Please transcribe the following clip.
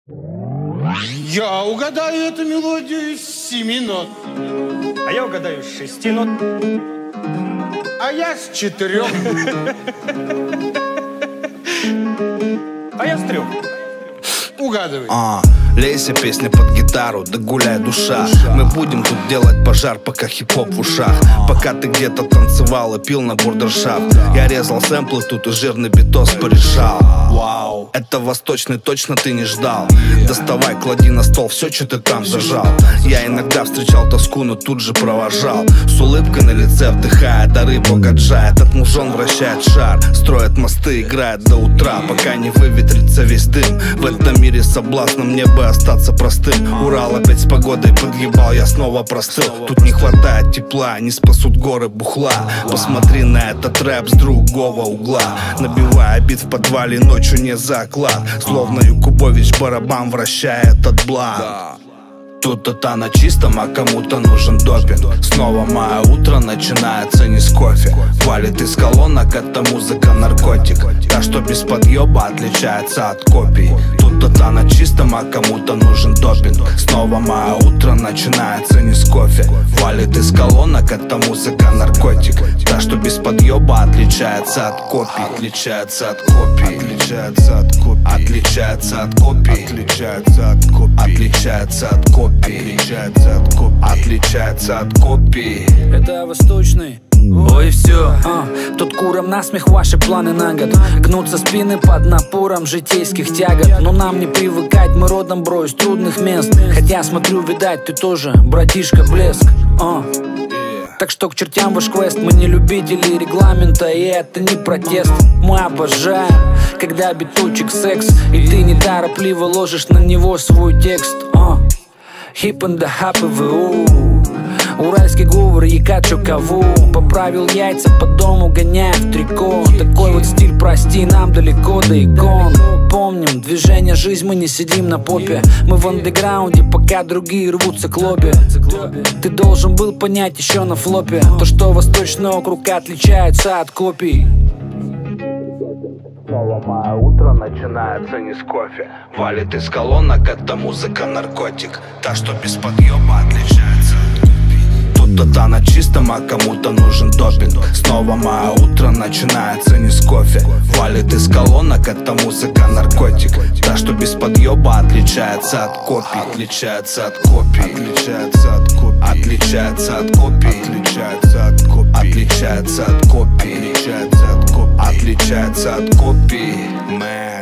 Я угадаю эту мелодию с 7 нот. А я угадаю с 6 нот. А я с 4. А я с 3. Угадывай. Лейся песня под гитару, да гуляй душа. Мы будем тут делать пожар, пока хип-хоп в ушах. Пока ты где-то танцевал и пил на бурдершафт. Я резал сэмплы тут и жирный битос порешал. Вау, это восточный точно ты не ждал. Доставай, клади на стол все, что ты там зажал. Я иногда встречал тоску, но тут же провожал. С улыбкой на лице вдыхая дары Богаджа. Этот мужон вращает шар, строит мосты, играет до утра, пока не выветрится весь дым. В этом мире соблазном мне бы остаться простым. Урал опять с погодой подъебал, я снова простыл. Тут не хватает тепла, не спасут горы бухла. Посмотри на этот рэп с другого угла. Набивая бит в подвале, ночью не заклад. Словно Юкубович барабан вращает этот бланк. Тут это на чистом, а кому-то нужен допинг. Снова мое утро начинается не с кофе. Валит из колонок, это музыка наркотик. Та, что без подъеба отличается от копий. Тут это на чистом, а кому-то нужен допинг. Снова мое утро начинается не с кофе. Валит из колонок, это музыка наркотик. Та, что без подъеба отличается от копий. Отличается от копий. Отличается от копий. Отличается от копий. Отличается от копий. Отличается от копий. Отличается от копий. Это восточный. Ой, все, тут курам насмех ваши планы на год. Гнутся спины под напором житейских тягот. Но нам не привыкать, мы родом, бро, из трудных мест. Хотя смотрю, видать, ты тоже, братишка, блеск. Так что к чертям ваш квест, мы не любители регламента, и это не протест. Мы обожаем, когда биточек секс, и ты неторопливо ложишь на него свой текст. Hip and the happy ВУ. Уральский говор, яка чё кого. Поправил яйца, по дому гоняя в трико. Такой вот стиль, прости, нам далеко до икон. Помним, движение жизнь, мы не сидим на попе. Мы в андеграунде, пока другие рвутся к лобби. Ты должен был понять еще на флопе то, что восточный округ отличается от копий. Снова мое утро начинается не с кофе. Валит из колонок, это музыка наркотик. Та, что без подъеба отличается от копий. Тут это на чистом, а кому-то нужен допинг. Снова мое утро начинается не с кофе. Валит из колонок, это музыка наркотик. Та, что без подъеба отличается от копий. Отличается от копий. Отличается от копий. Отличается от копий. Отличается от копий. Отличается от копий. Отличается от копий. Отличается от копий.